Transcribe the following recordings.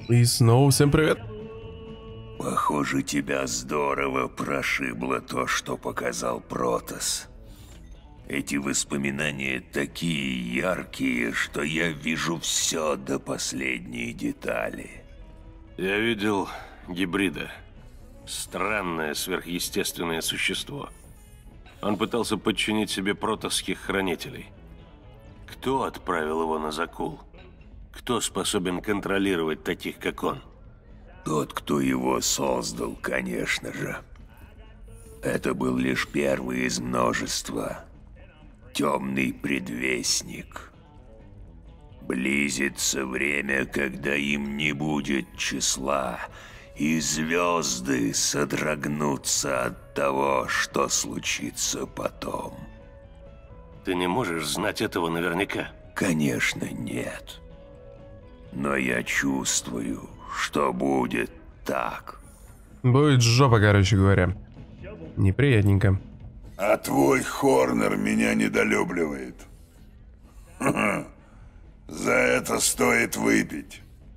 И снова всем привет. Похоже, тебя здорово прошибло то, что показал Протас. Эти воспоминания такие яркие, что я вижу все до последней детали. Я видел гибрида. Странное сверхъестественное существо. Он пытался подчинить себе протосских хранителей. Кто отправил его на Закул? Кто способен контролировать таких, как он? Тот, кто его создал, конечно же. Это был лишь первый из множества. Темный предвестник. Близится время, когда им не будет числа, и звезды содрогнутся от того, что случится потом. Ты не можешь знать этого наверняка. Конечно, нет. Но я чувствую, что будет так. Будет жопа, короче говоря. Неприятненько. А твой Хорнер меня недолюбливает. За это стоит выпить.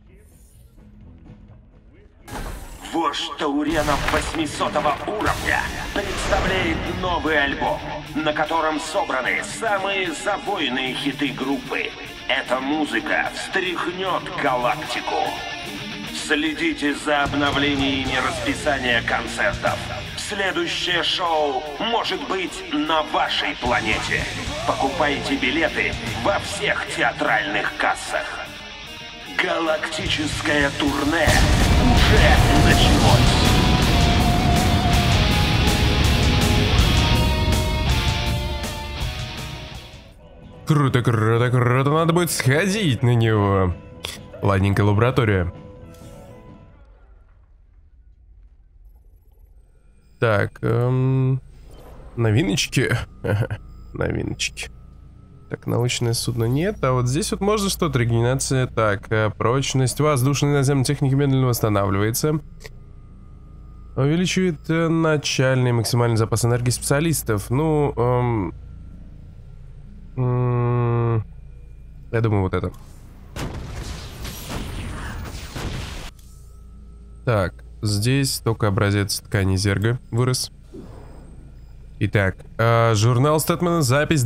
Вождь Тауренов 800 уровня представляет новый альбом, на котором собраны самые забойные хиты группы. Эта музыка встряхнет галактику. Следите за обновлениями расписания концертов. Следующее шоу может быть на вашей планете. Покупайте билеты во всех театральных кассах. Галактическое турне уже началось. Круто, круто, круто. Надо будет сходить на него. Ладненькая лаборатория. Так, новиночки. Новиночки. Так, научное судно нет, а вот здесь вот можно что-то, регенерация. Так, прочность воздушной наземной техники медленно восстанавливается. Увеличивает начальный максимальный запас энергии специалистов. Ну, я думаю, вот это. Так, здесь только образец ткани зерга вырос. Итак, журнал Стэтмана, запись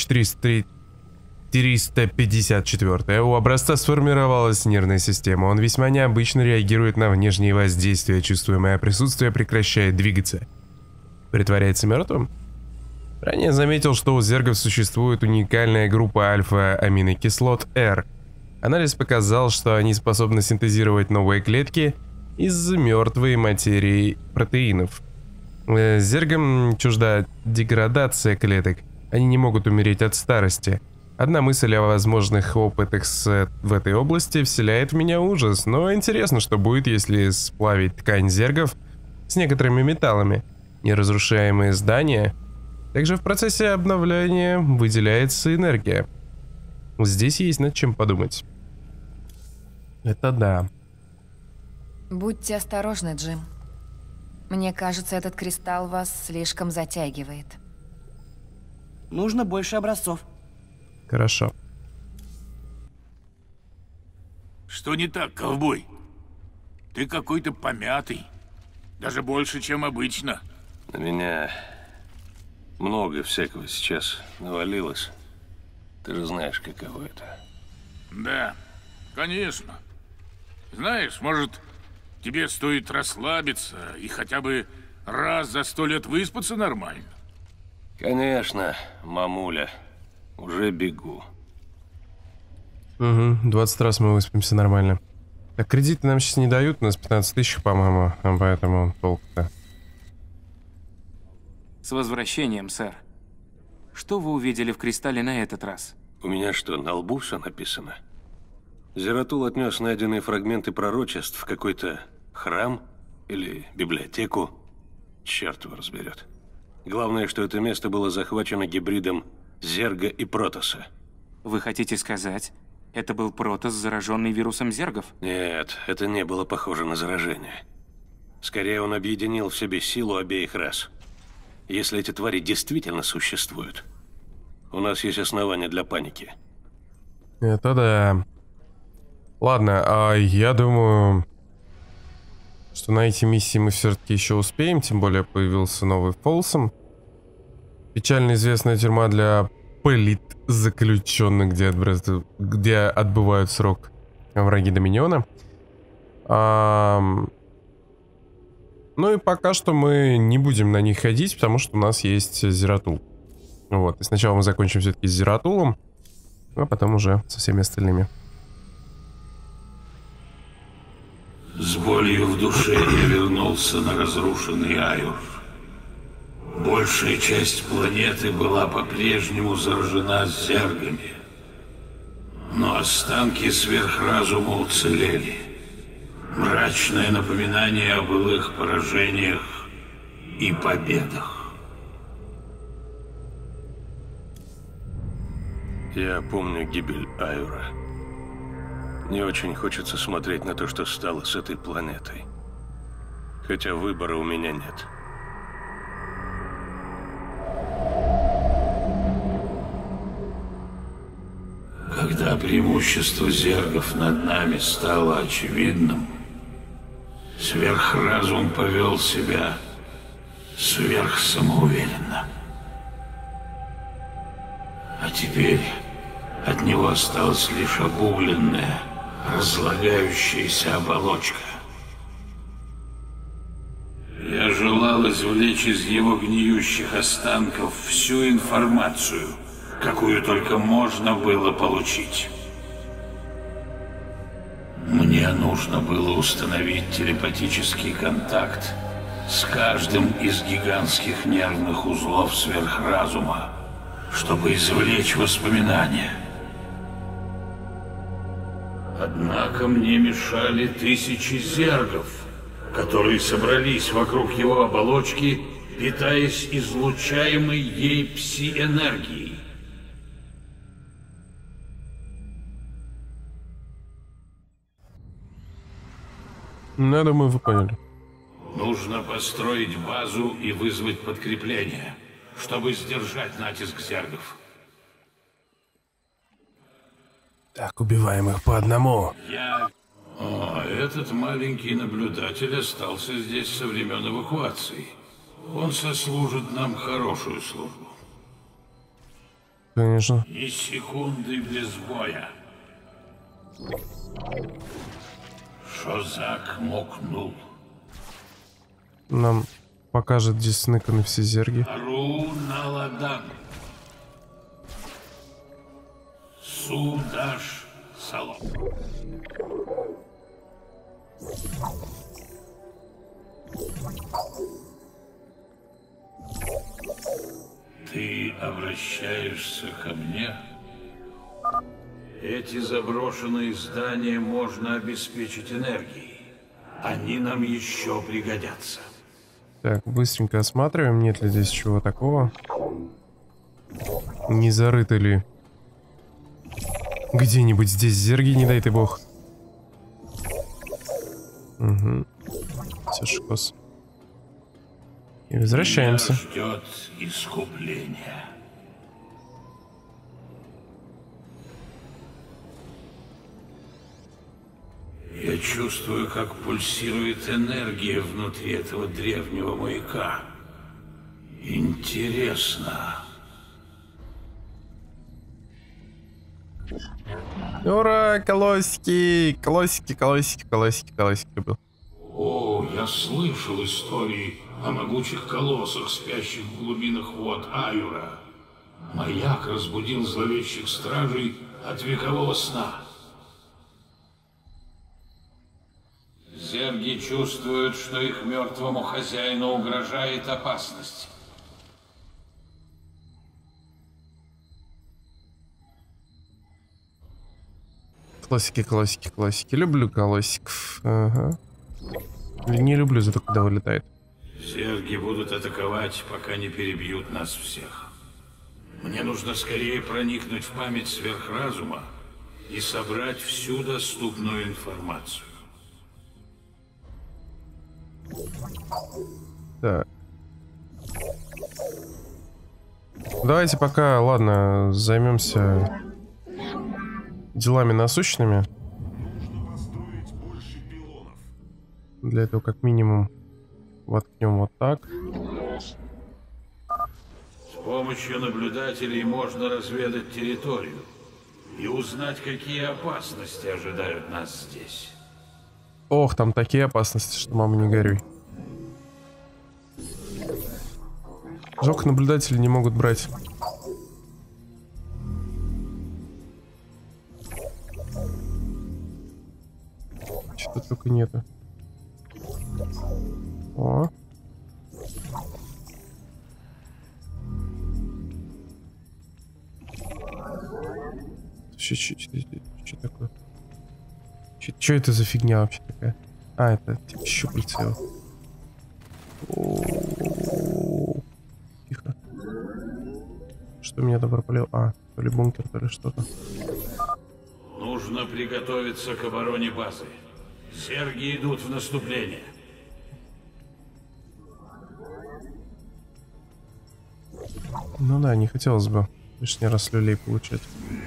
2354. У образца сформировалась нервная система. Он весьма необычно реагирует на внешние воздействия. Чувствуемое присутствие прекращает двигаться. Притворяется мертвым? Ранее заметил, что у зергов существует уникальная группа альфа-аминокислот R. Анализ показал, что они способны синтезировать новые клетки из мертвой материи протеинов. Зергам чужда деградация клеток. Они не могут умереть от старости. Одна мысль о возможных опытах в этой области вселяет в меня ужас, но интересно, что будет, если сплавить ткань зергов с некоторыми металлами. Неразрушаемые здания. Также в процессе обновления выделяется энергия. Здесь есть над чем подумать. Это да. Будьте осторожны, Джим. Мне кажется, этот кристалл вас слишком затягивает. Нужно больше образцов. Хорошо. Что не так, ковбой? Ты какой-то помятый. Даже больше, чем обычно. На меня много всякого сейчас навалилось. Ты же знаешь, каково это. Да, конечно. Знаешь, может, тебе стоит расслабиться и хотя бы раз за 100 лет выспаться нормально? Конечно, мамуля. Уже бегу. Угу, 20 раз мы выспимся нормально. Так, кредиты нам сейчас не дают, у нас 15 тысяч, по-моему, а поэтому толку-то. С возвращением, сэр. Что вы увидели в кристалле на этот раз? У меня что, на лбу все написано? Зератул отнес найденные фрагменты пророчеств в какой-то храм или библиотеку. Черт его разберет. Главное, что это место было захвачено гибридом Зерга и Протоса. Вы хотите сказать, это был Протос, зараженный вирусом зергов? Нет, это не было похоже на заражение. Скорее, он объединил в себе силу обеих рас. Если эти твари действительно существуют, у нас есть основания для паники. Это да. Ладно, я думаю, что на эти миссии мы все-таки еще успеем, тем более появился новый Фолсом. Печально известная тюрьма для политзаключенных, где отбывают срок враги Доминиона. Ну и пока что мы не будем на них ходить, потому что у нас есть Зератул. Вот, и сначала мы закончим все-таки с Зератулом, а потом уже со всеми остальными. С болью в душе я вернулся на разрушенный Айур. Большая часть планеты была по-прежнему заражена зергами. Но останки сверхразума уцелели. Мрачное напоминание о былых поражениях и победах. Я помню гибель Айура. Не очень хочется смотреть на то, что стало с этой планетой. Хотя выбора у меня нет. Когда преимущество зергов над нами стало очевидным, сверхразум повел себя сверхсамоуверенно. А теперь от него осталась лишь обугленная, разлагающаяся оболочка. Я желал извлечь из его гниющих останков всю информацию, какую только можно было получить. Мне нужно было установить телепатический контакт с каждым из гигантских нервных узлов сверхразума, чтобы извлечь воспоминания. Однако мне мешали тысячи зергов, которые собрались вокруг его оболочки, питаясь излучаемой ей пси-энергией. Ну, я думаю, вы поняли. Нужно построить базу и вызвать подкрепление, чтобы сдержать натиск зергов. Так, убиваем их по одному. Этот маленький наблюдатель остался здесь со времен эвакуации. Он сослужит нам хорошую службу. Конечно. Ни секунды без боя. Шозак мокнул. Нам покажет, где сныканы все зерги. Ару Наладан. Судаш Салом. Ты обращаешься ко мне? Эти заброшенные здания можно обеспечить энергией. Они нам еще пригодятся. Так, быстренько осматриваем, нет ли здесь чего такого. Не зарыто ли где-нибудь здесь зерги, не дай ты бог. Угу. Все шикос. И возвращаемся. Меня ждет искупление. Я чувствую, как пульсирует энергия внутри этого древнего маяка. Интересно. Ура, колосики! Колосики, колосики, колосики, колосики был. О, я слышал истории о могучих колоссах, спящих в глубинах вод Айура. Маяк разбудил зловещих стражей от векового сна. Зерги чувствуют, что их мертвому хозяину угрожает опасность. Классики, классики, классики. Люблю колосиков. Ага. Не люблю зато, когда вылетает. Зерги будут атаковать, пока не перебьют нас всех. Мне нужно скорее проникнуть в память сверхразума и собрать всю доступную информацию. Так. Давайте пока, ладно, займемся делами насущными. для этого как минимум воткнем вот так. С помощью наблюдателей можно разведать территорию и узнать, какие опасности ожидают нас здесь. Ох, там такие опасности, что мама не горюй. Жалко, наблюдатели не могут брать. Что-то только нету. О. Что такое? Что это за фигня вообще такая? А, это типа щупальца его. Тихо. Что меня там пропалил? А, то ли бункер, то ли что-то. Нужно приготовиться к обороне базы. Зерги идут в наступление. Ну да, не хотелось бы лишний раз люлей получать.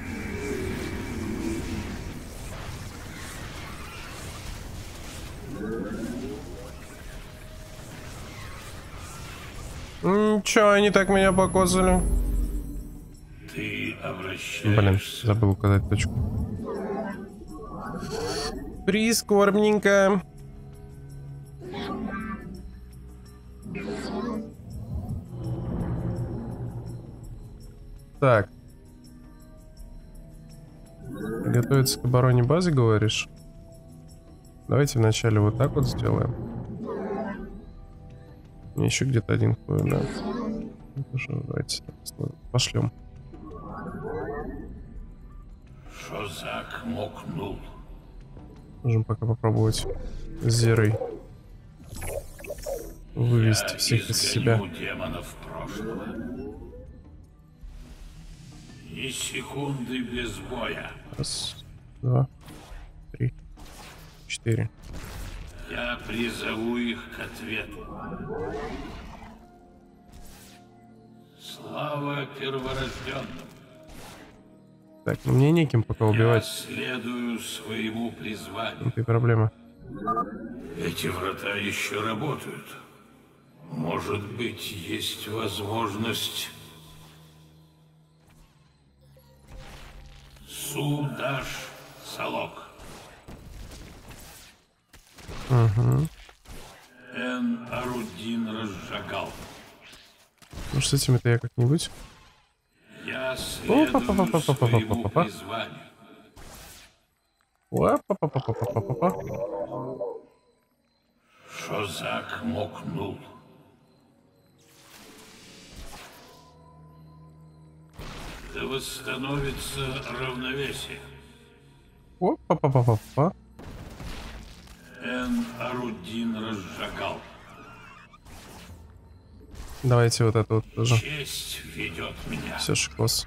Чё, они так меня покосали? Ты обращаешься... Блин, забыл указать точку. Прискорбненько. Так. Готовиться к обороне базы, говоришь? Давайте вначале вот так вот сделаем. Еще где-то один ходит, да. Давайте пошлем. Шозак мокнул. Можем пока попробовать с Зерой вывести всех из себя. Демонов прошлого. Ни секунды без боя. Раз, два, три, 4. Я призову их к ответу. Слава перворожденным. Так, ну мне неким пока убивать. Я следую своему призванию. Это проблема. Эти врата еще работают. Может быть, есть возможность... Судаш Салок. Угу. Эн Арудин разжигал. Ну что с этим-то я как-нибудь? Я следую своему призванию. Шозак мокнул. Да восстановится равновесие. Опа-па-па-па-па. Эн Арудин разжигал. Давайте вот это вот тоже. Честь ведет меня. Все, шикос.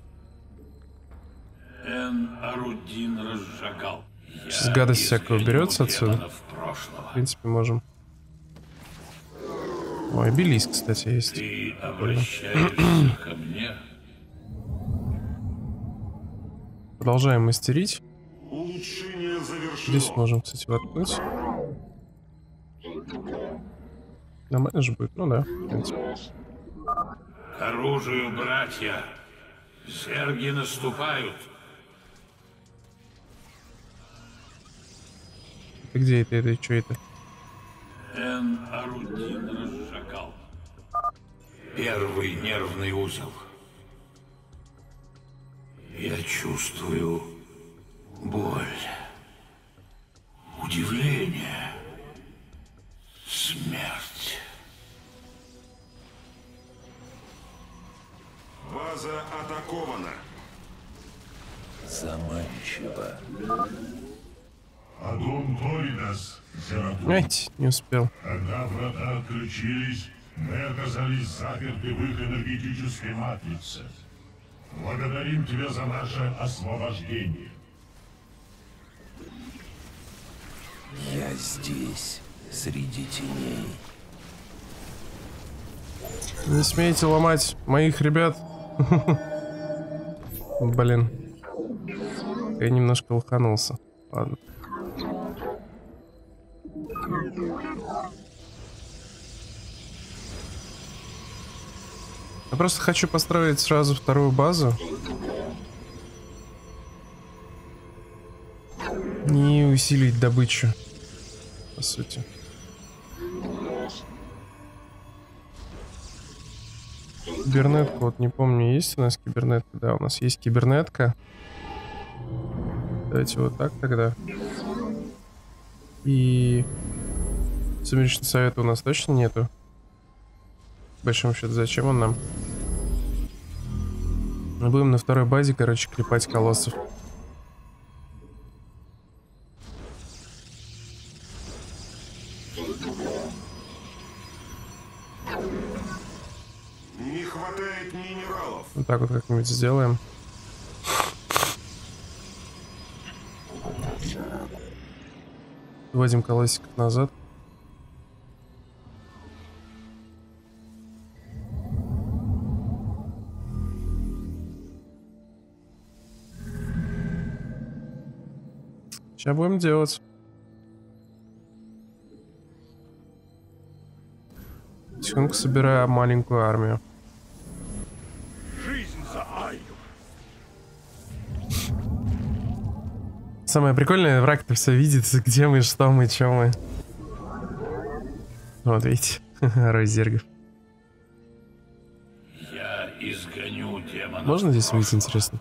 Эн Арудин разжигал. Сейчас гадость всякая уберется отсюда. В принципе, можем. Ой, обелиск, кстати, есть. Ты обращаешься ко мне? Продолжаем мастерить. Улучшение завершено. Здесь можем, кстати, воткнуть. Нормально же будет, ну да, в принципе. К оружию, братья! Зерги наступают! Это где это, что это? Эн Арудин разжигал. Первый нервный узел. Я чувствую боль, удивление, смерть. База атакована. Заманчиво. Адон Торидас, Зератул. Ать, не успел. Когда врата отключились, мы оказались заперты в их энергетической матрице. Благодарим тебя за наше освобождение. Я здесь, среди теней. Не смейте ломать моих ребят. Блин. Я немножко лоханулся. Ладно. Я просто хочу построить сразу вторую базу. И усилить добычу, по сути. Кибернетка, вот не помню, есть у нас кибернетка? Да, у нас есть кибернетка. Давайте вот так тогда. И Сумеречного совета у нас точно нету. По большому счету, зачем он нам? Мы будем на второй базе, короче, клепать колоссов. Не хватает минералов. Вот так вот как-нибудь сделаем. Вводим колосик назад. Сейчас будем делать. Тихонько собираю маленькую армию. Жизнь за Айю. Самое прикольное, враг-то все видит, где мы, что мы, чё мы. Вот видите, рой зергов. Я изгоню демонов. Можно здесь выйти, интересно?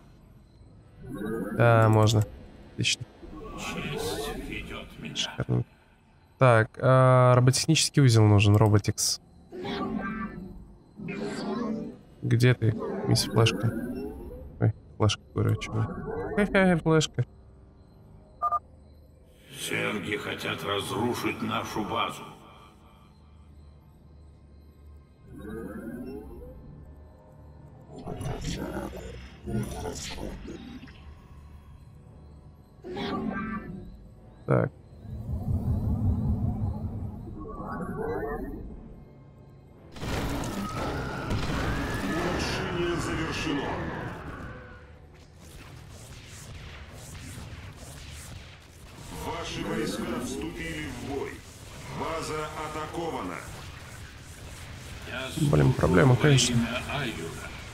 Да, можно. Отлично. Честь ведет меня. Шикарно. Так, роботехнический узел нужен, роботикс. Где ты, мисс Флешка? Ой, Флешка, говорю, чего? Какая Флешка? Серги хотят разрушить нашу базу. Так. Улучшение завершено. Ваши войска вступили в бой. База атакована. Блин, проблема, конечно. Имя Айюра.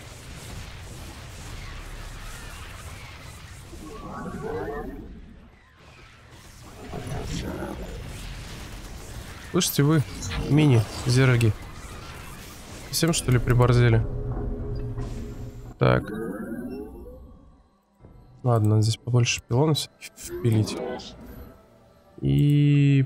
Слышите вы, мини-зероги? Всем, что ли, приборзели? Так. Ладно, здесь побольше пилонов впилить. И...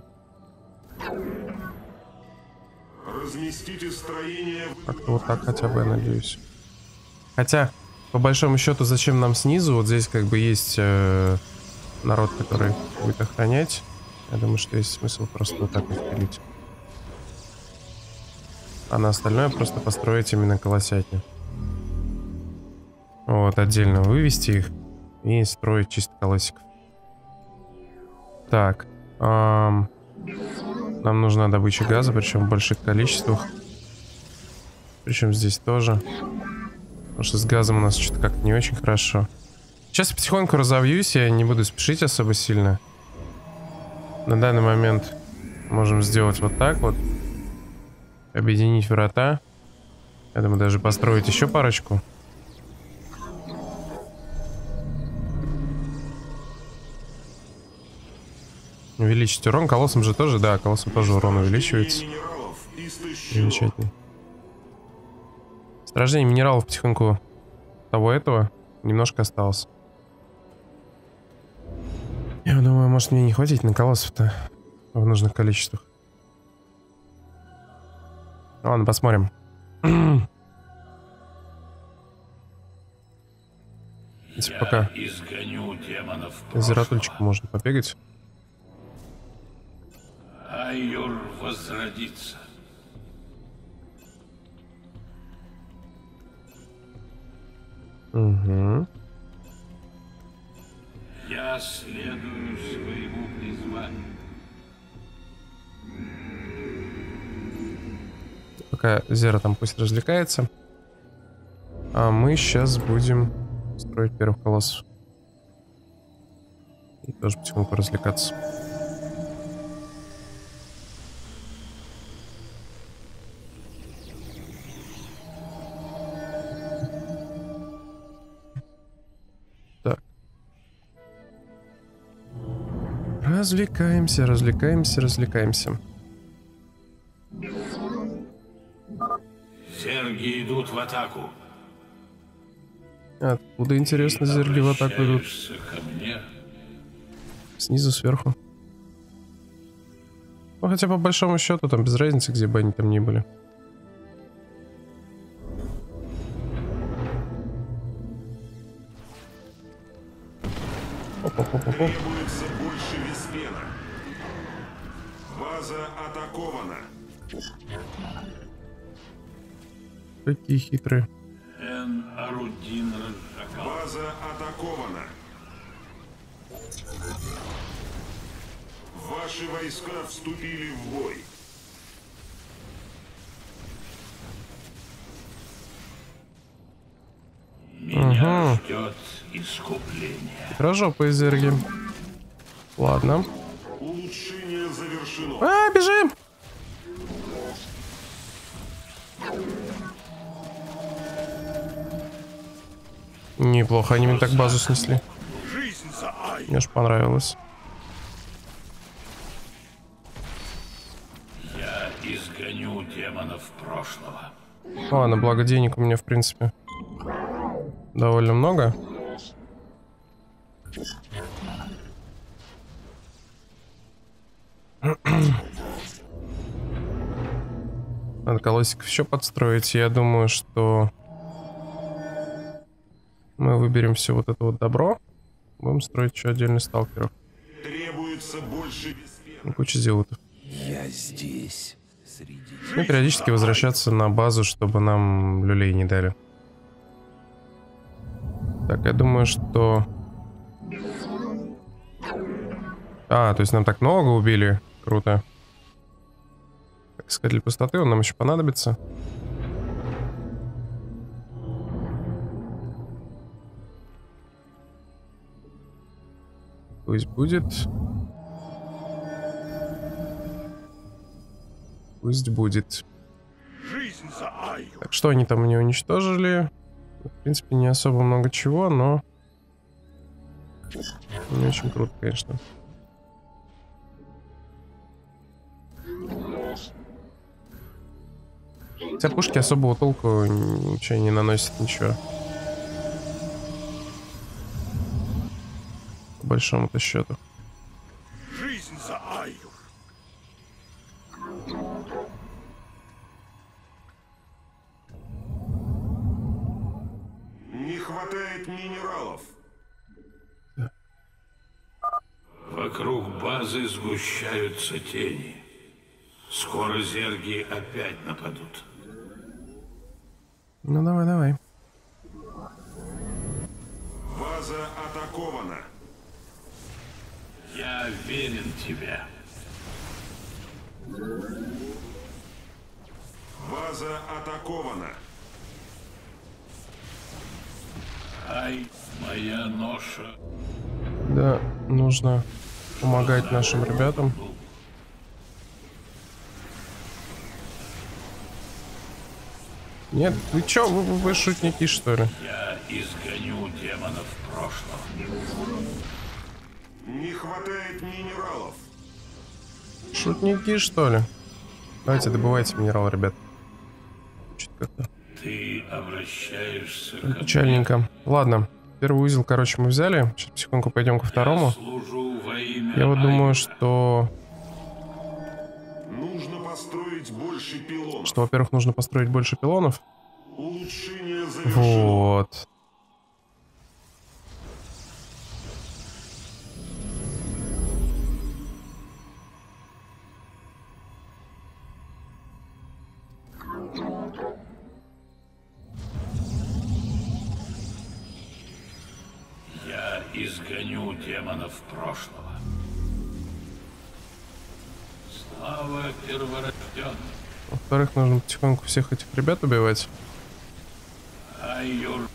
Разместите строение. как-то вот так хотя бы, я надеюсь. Хотя, по большому счету, зачем нам снизу? Вот здесь как бы есть народ, который будет охранять. Я думаю, что есть смысл просто вот так вот пилить. А на остальное просто построить именно колосятню. Вот, отдельно вывести их и строить чисто колосиков. Так. Нам нужна добыча газа, причем в больших количествах. Причем здесь тоже. Потому что с газом у нас что-то как-то не очень хорошо. Сейчас я потихоньку разовьюсь, я не буду спешить особо сильно. На данный момент можем сделать вот так вот. Объединить врата. Я думаю, даже построить еще парочку. Увеличить урон. Колоссом же тоже, да, колоссом тоже урон увеличивается. Замечательно. Сражение минералов потихоньку того этого немножко осталось. Я думаю, может мне не хватить на колоссов-то в нужных количествах. Ладно, посмотрим. Пока зератульчика можно побегать. Айюр возродится. Угу. Я следую своему призванию. Пока Зера там пусть развлекается. А мы сейчас будем строить первых колоссов. И тоже потихоньку развлекаться. Развлекаемся, развлекаемся, развлекаемся. Зерги идут в атаку. Откуда, интересно, зерги в атаку идут? Ко мне? Снизу, сверху. Ну, хотя по большому счету, там без разницы, где бы они там ни были. Требуется больше виспена. База атакована. Какие хитрые. База атакована. Ваши войска вступили в бой. Меня ждет искупление. Хитрожопые зерги. Ладно. Улучшение завершено. Бежим! Неплохо, они мне так базу снесли. Мне аж понравилось. Я изгоню демонов прошлого. Ладно, благо денег у меня, в принципе, довольно много. Надо колосиков еще подстроить. Я думаю, что мы выберем все вот это вот добро. Будем строить еще отдельный сталкеров. Требуется больше виспена. Куча зелотов. Я здесь. И периодически возвращаться на базу, чтобы нам люлей не дали. Так, я думаю, что... то есть нам так много убили. Круто. Так, искатель пустоты, он нам еще понадобится. Пусть будет. Пусть будет. Так, что они там не уничтожили? В принципе, не особо много чего, но... Не очень круто, конечно. Хотя пушки особого толку ничего не наносят, ничего. По большому-то счету. Жизнь за Айю. Не хватает минералов. Вокруг базы сгущаются тени. Скоро зерги опять нападут. Ну давай, давай. База атакована. Я верен тебе. База атакована. Ай, моя ноша. Да, нужно помогать нашим ребятам. Нет, вы чё, вы шутники, что ли? Я изгоню демонов прошлого. Не хватает минералов. Шутники, что ли? Давайте добывайте минерал, ребят. Чуть как-то Ты обращаешься ко мне. печальненько. Ладно, первый узел, короче, мы взяли. Сейчас потихоньку пойдем ко второму. Служу во имя Я вот думаю, Айю. что... Нужно построить больше пилонов. Что, во-первых, нужно построить больше пилонов. Улучшение завершено. Вот. Я изгоню демонов прошлого. Слава перворожденным. Во-вторых, нужно потихоньку всех этих ребят убивать. Айюр.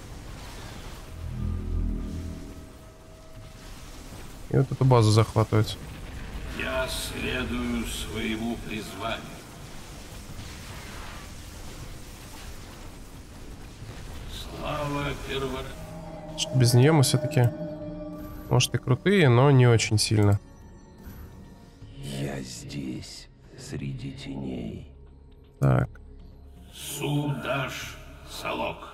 И вот эту базу захватывать. Я следую своему призванию. Слава перворожденным. Что без нее мы все-таки, может, и крутые, но не очень сильно. среди теней. Так. Судаш Салок.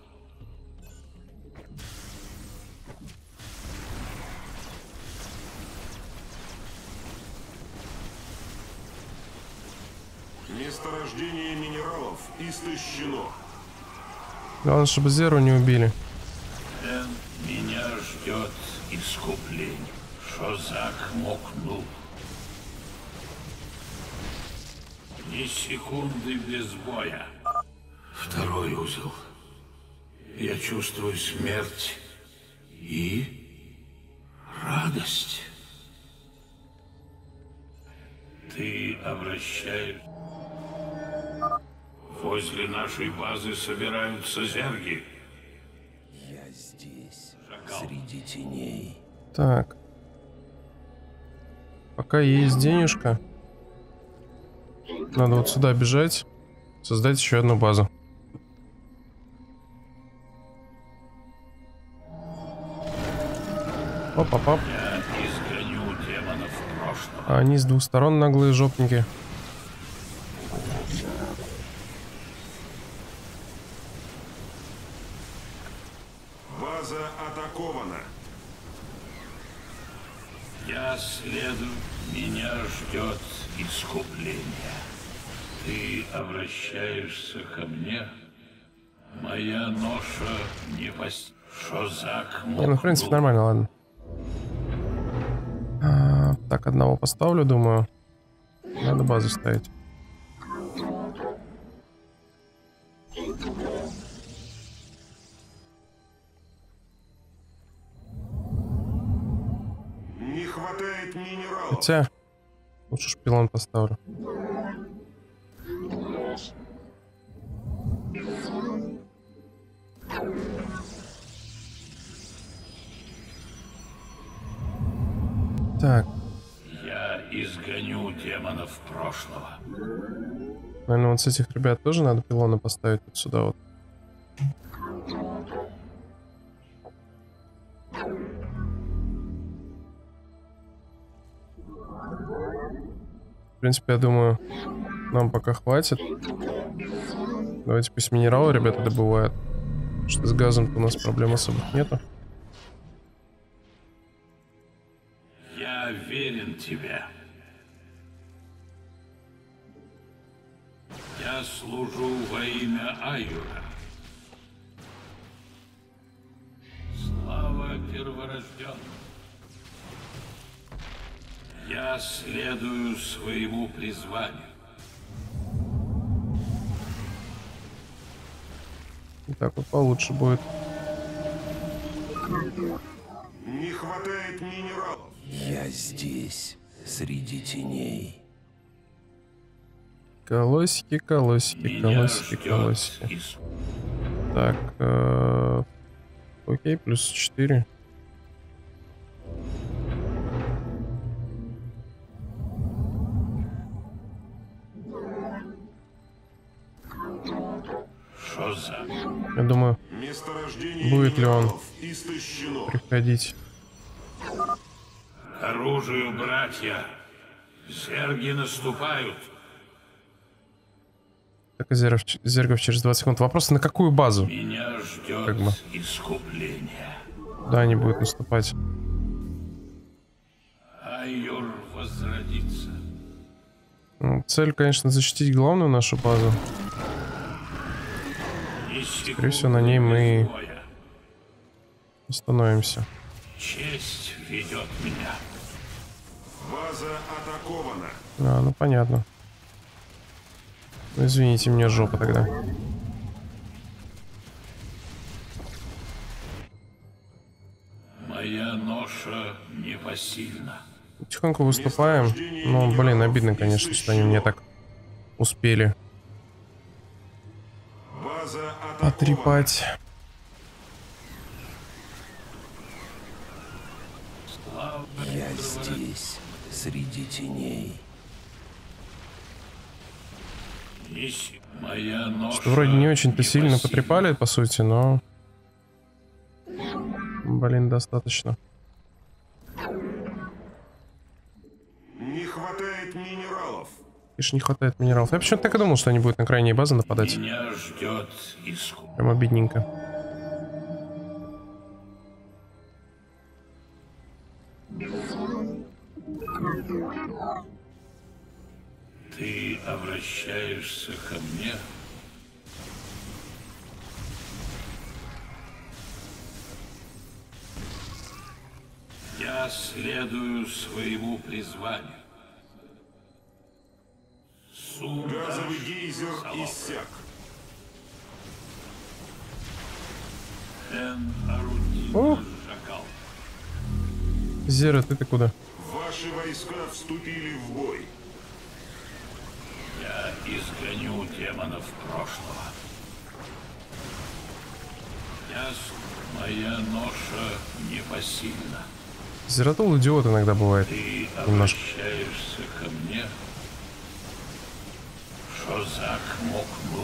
Месторождение минералов истощено. Главное, чтобы Зеру не убили. Меня ждет искупление. Шозак мокнул. Ни секунды без боя. Второй узел. Я чувствую смерть и радость. Ты обращаешь... Возле нашей базы собираются зерги. Я здесь, среди теней. Так. Пока есть денежка. Надо вот сюда бежать. Создать еще одну базу. Оп-оп-оп. Я изгоню демонов прошлого. А они с двух сторон наглые жопники. База атакована. Я следую. Меня ждет искупление. Ты обращаешься ко мне? Моя ноша не пос... Шозак Не, ну в принципе нормально, ладно. Так, одного поставлю, думаю. Надо базу ставить. Не хватает минералов. Хотя, лучше шпилон поставлю. Так, Я изгоню демонов прошлого. наверное, вот с этих ребят тоже надо пилоны поставить вот сюда вот. В принципе, я думаю, нам пока хватит. Давайте пусть минералы ребята добывают. Потому что с газом-то у нас проблем особых нету. Я верен тебе. Я служу во имя Аюра. Слава перворожденным. Я следую своему призванию. И так вот получше будет. Не хватает минералов. Я здесь, среди теней. Колосики, колосики, Меня колосики, ждет колосики. Так, окей, плюс 4. Шозак. Я думаю, Месторождение будет ли он минералов истощено. приходить. К оружию, братья. Зерги наступают. Так, зергов через 20 секунд. Вопрос, на какую базу? Меня ждет Как бы. искупление. Да, они будут наступать. Аюр возродится. Ну, цель, конечно, защитить главную нашу базу. Скорее всего, на ней мы остановимся. Честь ведет меня. База атакована. А, ну понятно. Ну, извините, мне жопа тогда. Моя ноша непосильна. Тихонько выступаем. Ну, блин, обидно, конечно, что они мне так успели База атакована. потрепать. Я здесь, среди теней. Неси. Моя ноша Что вроде не очень-то сильно непосильна. потрепали, по сути, но... Блин, достаточно. Не хватает минералов. Конечно, не хватает минералов. Я почему-то так и думал, что они будут на крайние базы нападать. Меня ждет исход. Прям обидненько. Ты обращаешься ко мне? Я следую своему призванию. Газовый гейзер иссяк. Зера, ты куда? Ваши войска вступили в бой. Я изгоню демонов прошлого. Моя ноша непосильна. Зератул идиот иногда бывает. Ты Немножко. обращаешься ко мне? Шозак Мокмул.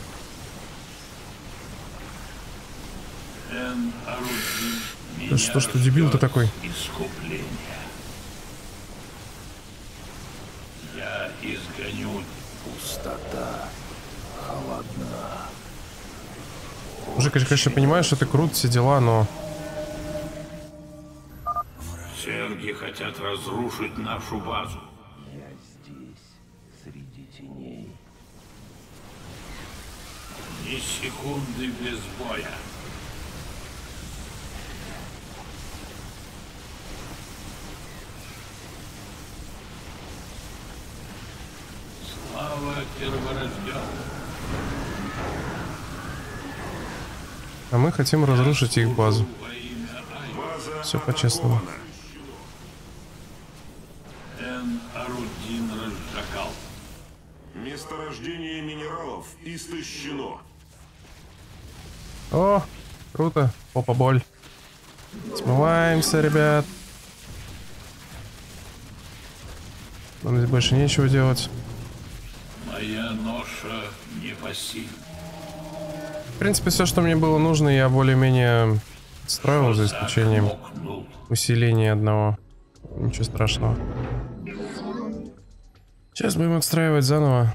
Да что ж ты дебил-то такой? Искупление. Я изгоню. Пустота холодна. Мужик, я, конечно, понимаю, что ты крут, все дела, но... Серги хотят разрушить нашу базу. Я здесь, среди теней. Ни секунды без боя. Слава перворожденным. А мы хотим разрушить их базу. Все по-честному. Эн-Арудин Разжакал. Месторождение минералов истощено. О, круто. Попа боль. Смываемся, ребят. Нам здесь больше нечего делать. Моя ноша непосильна. В принципе, все, что мне было нужно, я более-менее строил, за исключением усиления одного. Ничего страшного. Сейчас будем отстраивать заново.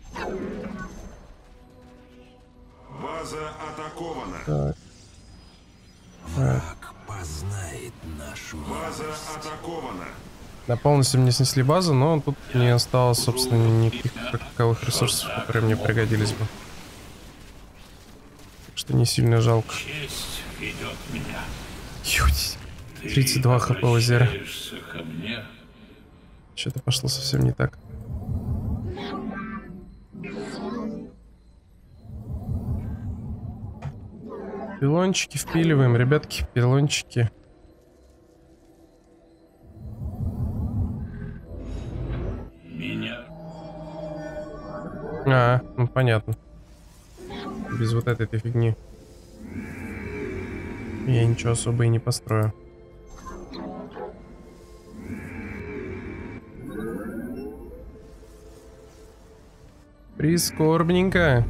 База атакована. Так. Враг познает нашу База атакована. Да, полностью мне снесли базу, но тут не осталось, собственно, никаких таковых ресурсов, которые мне пригодились бы. Так что не сильно жалко. Честь ведет меня. 32 хп у Зера. Ко мне. Что-то пошло совсем не так. Пилончики впиливаем, ребятки, пилончики. Меня. А, ну понятно. Без вот этой фигни я ничего особо и не построю. Прискорбненько.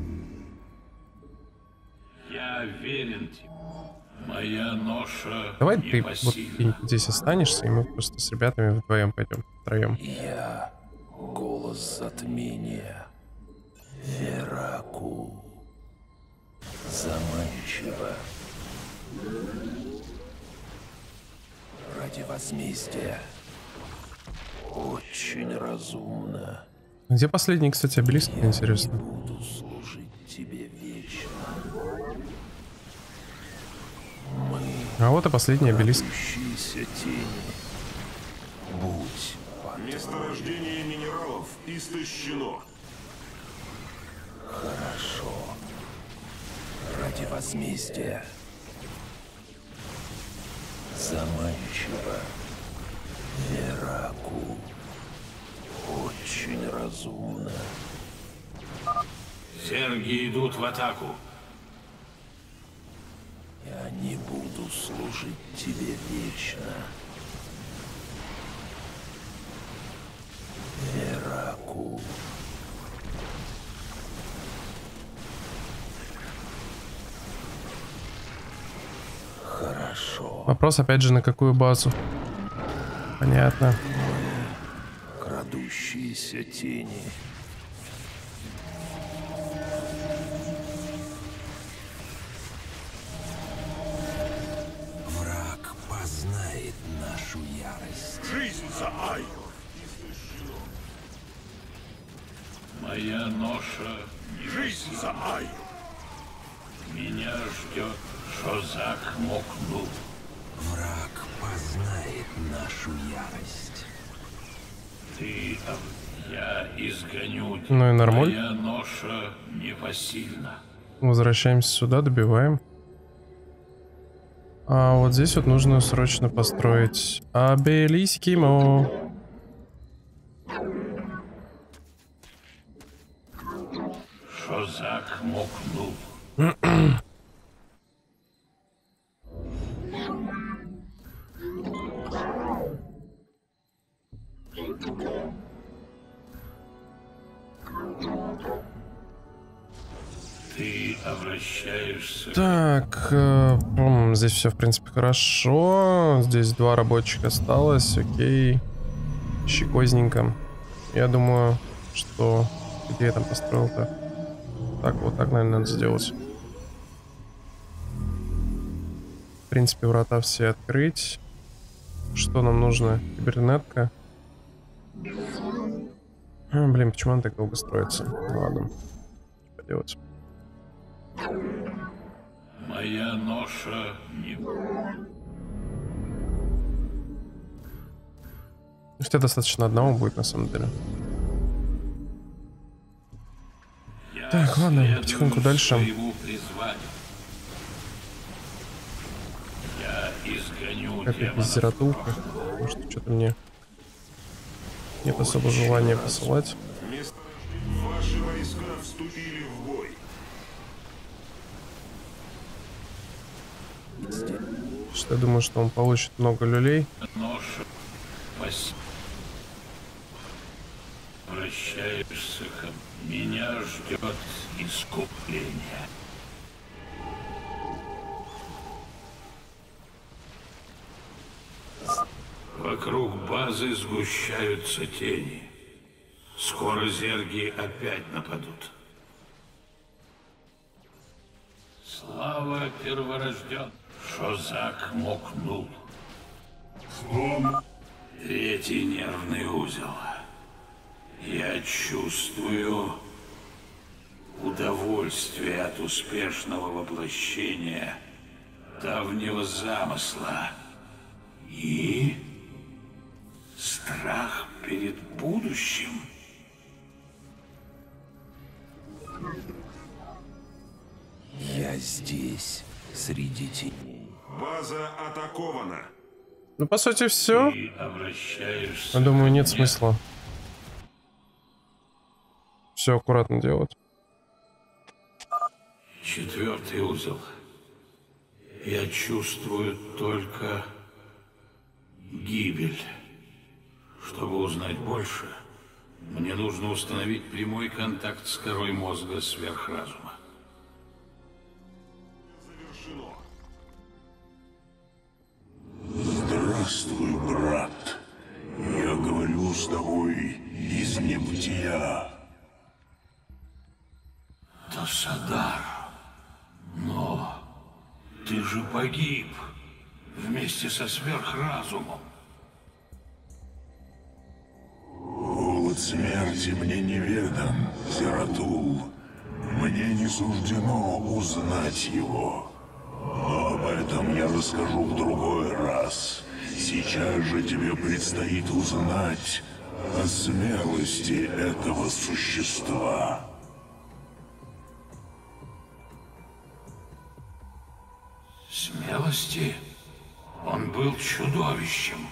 Я верен тебе. Моя ноша. Давай ты вот здесь останешься, и мы просто с ребятами вдвоем пойдем, втроем. Я голос затмения. Вераку. Заманчиво. Ради возмездия. Очень разумно. Где последний, кстати, обелиск, интересно? Буду служить тебе вечно. А вот и последний обелиск. Тени. Будь Месторождение минералов истощено. хорошо. Ради возмездия. Заманчиво. Вераку. Очень разумно. Серги идут в атаку. Я не буду служить тебе вечно. Вераку. Хорошо. Вопрос опять же, на какую базу? Понятно. Крадущие бойся тени. Враг познает нашу ярость. Жизнь за Айю! Моя ноша Жизнь за Айю! меня ждет Шозак Мокнул. Враг познает нашу ярость. Я изгоню тебя. Ну и нормуль. Моя ноша непосильна. Возвращаемся сюда, добиваем. А вот здесь вот нужно срочно построить обелискимо. Шозак Мокнул. Ты обращаешься... Так, здесь все в принципе хорошо. Здесь 2 рабочих осталось, окей. Щекозненько. Я думаю, что... Где я там построил-то? Так, вот так, наверное, надо сделать. В принципе, врата все открыть. Что нам нужно? Кибернетка. Блин, почему она так долго строится? Ладно. Что поделать? Моя ноша не... Хотя достаточно одного будет, на самом деле. Так, ладно, потихоньку дальше. Я изгоню Как без зератулка. Потому что что-то мне нет особо желания посылать. Ваши войска вступили в бой. Что я думаю, что он получит много люлей. Ноша обращаешься ко мне. Меня ждет искупление. Вокруг базы сгущаются тени. Скоро зерги опять нападут. Слава перворожден. Шозак Мокнул. Третий нервный узел. Я чувствую удовольствие от успешного воплощения давнего замысла и страх перед будущим. Я здесь, среди теней. База атакована. Ну, по сути, все. Ты обращаешься. Я думаю, ко нет мне. смысла. Все аккуратно делать. Четвертый узел. Я чувствую только гибель. Чтобы узнать больше, мне нужно установить прямой контакт с корой мозга сверхразума. Здравствуй, брат. Я говорю с тобой из небытия. Тосадар, но ты же погиб вместе со сверхразумом. Голод смерти мне неведом, Зератул. Мне не суждено узнать его. Но об этом я расскажу в другой раз. Сейчас же тебе предстоит узнать о смелости этого существа. Смелости? Он был чудовищем.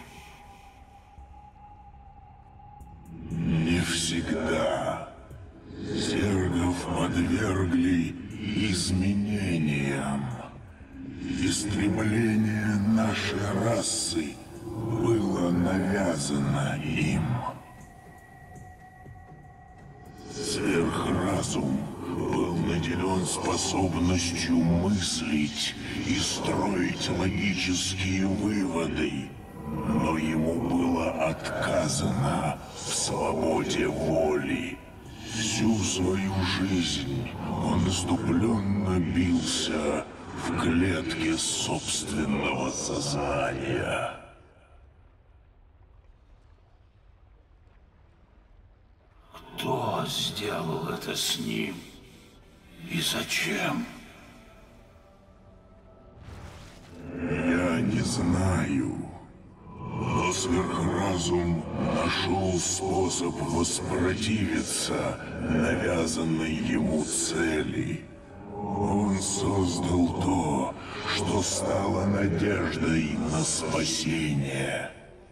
Не всегда. Зергов подвергли изменениям. Истребление нашей расы было навязано им. Сверхразум был наделен способностью мыслить и строить логические выводы. Но ему было отказано в свободе воли. Всю свою жизнь он иступленно бился в клетке собственного сознания. Кто сделал это с ним? И зачем? Я не знаю. Но сверхразум нашел способ воспротивиться навязанной ему цели. Он создал то, что стало надеждой на спасение.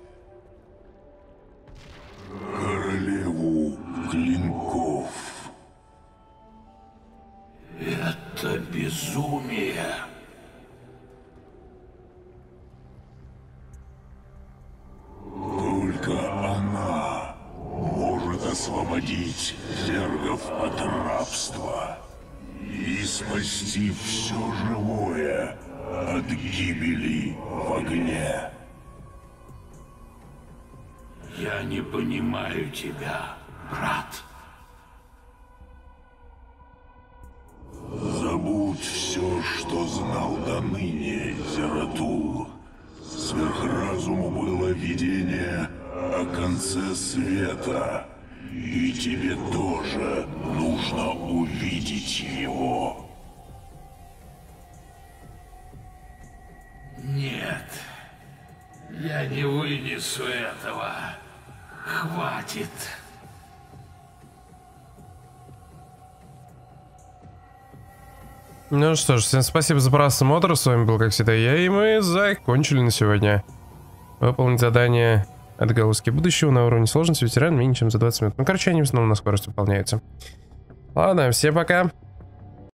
Королеву клинков. Это безумие. Только она может освободить зергов от рабства и спасти все живое от гибели в огне. Я не понимаю тебя, брат. Забудь все, что знал до ныне, Зератул. Сверхразуму было видение о конце света, и тебе тоже нужно увидеть его. Нет, я не вынесу этого. Хватит. Ну что ж, всем спасибо за просмотр, с вами был, как всегда, я, и мы закончили на сегодня. Выполнить задание отголоски будущего на уровне сложности ветеран менее чем за 20 минут. Ну, короче, они в основном на скорость выполняются. Ладно, всем пока.